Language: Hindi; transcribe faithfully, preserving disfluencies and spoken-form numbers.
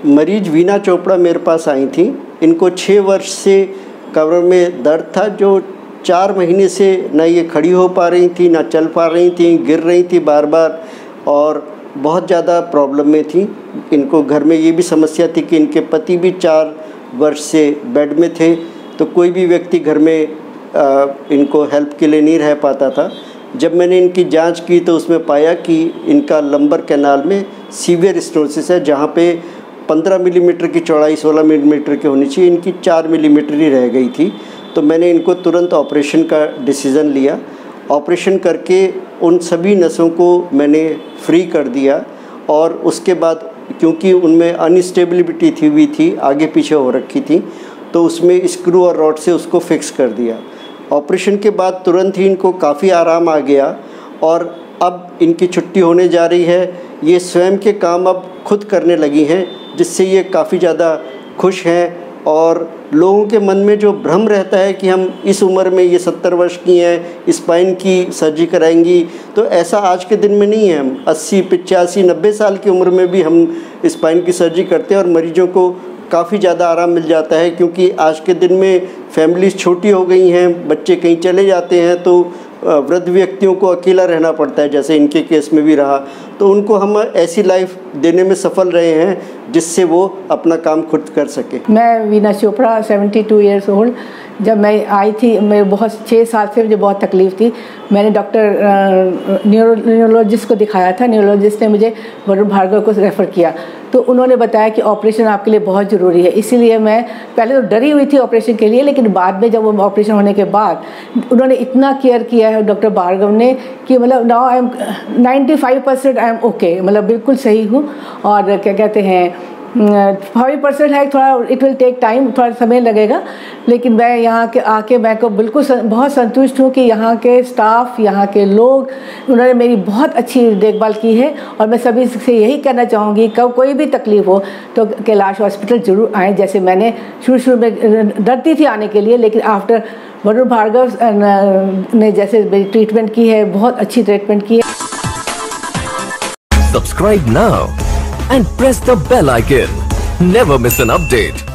मरीज वीना चोपड़ा मेरे पास आई थी। इनको छः वर्ष से कमर में दर्द था, जो चार महीने से ना ये खड़ी हो पा रही थी, ना चल पा रही थी, गिर रही थी बार बार और बहुत ज़्यादा प्रॉब्लम में थी। इनको घर में ये भी समस्या थी कि इनके पति भी चार वर्ष से बेड में थे, तो कोई भी व्यक्ति घर में आ, इनको हेल्प के लिए नहीं रह पाता था। जब मैंने इनकी जांच की तो उसमें पाया कि इनका लंबर कैनाल में सीवियर स्टेनोसिस है, जहाँ पे पंद्रह मिलीमीटर की चौड़ाई सोलह मिलीमीटर की होनी चाहिए, इनकी चार मिलीमीटर ही रह गई थी। तो मैंने इनको तुरंत ऑपरेशन का डिसीज़न लिया। ऑपरेशन करके उन सभी नसों को मैंने फ्री कर दिया और उसके बाद क्योंकि उनमें अनस्टेबिलिटी थी हुई थी, आगे पीछे हो रखी थी, तो उसमें स्क्रू और रॉड से उसको फिक्स कर दिया। ऑपरेशन के बाद तुरंत ही इनको काफ़ी आराम आ गया और अब इनकी छुट्टी होने जा रही है। ये स्वयं के काम अब खुद करने लगी हैं, जिससे ये काफ़ी ज़्यादा खुश हैं। और लोगों के मन में जो भ्रम रहता है कि हम इस उम्र में, ये सत्तर वर्ष की हैं, स्पाइन की सर्जरी कराएंगी, तो ऐसा आज के दिन में नहीं है। हम अस्सी पचासी नब्बे साल की उम्र में भी हम स्पाइन की सर्जरी करते हैं और मरीजों को काफ़ी ज़्यादा आराम मिल जाता है, क्योंकि आज के दिन में फैमिलीज छोटी हो गई हैं, बच्चे कहीं चले जाते हैं, तो वृद्ध व्यक्तियों को अकेला रहना पड़ता है, जैसे इनके केस में भी रहा। तो उनको हम ऐसी लाइफ देने में सफल रहे हैं जिससे वो अपना काम खुद कर सके। मैं वीना चोपड़ा बहत्तर इयर्स ओल्ड। जब मैं आई थी, मैं बहुत छः साल से मुझे बहुत तकलीफ़ थी। मैंने डॉक्टर न्यूरो न्यूरोलॉजिस्ट को दिखाया था। न्यूरोलॉजिस्ट ने मुझे वरुण भार्गव को रेफ़र किया, तो उन्होंने बताया कि ऑपरेशन आपके लिए बहुत ज़रूरी है। इसीलिए मैं पहले तो डरी हुई थी ऑपरेशन के लिए, लेकिन बाद में जब वो ऑपरेशन होने के बाद उन्होंने इतना केयर किया है डॉक्टर भार्गव ने कि मतलब now I am ninety five percent I am okay, मतलब बिल्कुल सही हूँ। और क्या कहते हैं, फाइव परसेंट है, थोड़ा इट विल टेक टाइम, थोड़ा समय लगेगा, लेकिन मैं यहाँ के आके मैं को बिल्कुल सं, बहुत संतुष्ट हूँ कि यहाँ के स्टाफ, यहाँ के लोग, उन्होंने मेरी बहुत अच्छी देखभाल की है। और मैं सभी से यही कहना चाहूँगी, कब कोई भी तकलीफ़ हो तो कैलाश हॉस्पिटल ज़रूर आएँ। जैसे मैंने शुरू शुरू में डरती थी आने के लिए, लेकिन आफ्टर वरुण भार्गव ने जैसे मेरी ट्रीटमेंट की है, बहुत अच्छी ट्रीटमेंट की है। Subscribe now and press the bell icon. Never miss an update.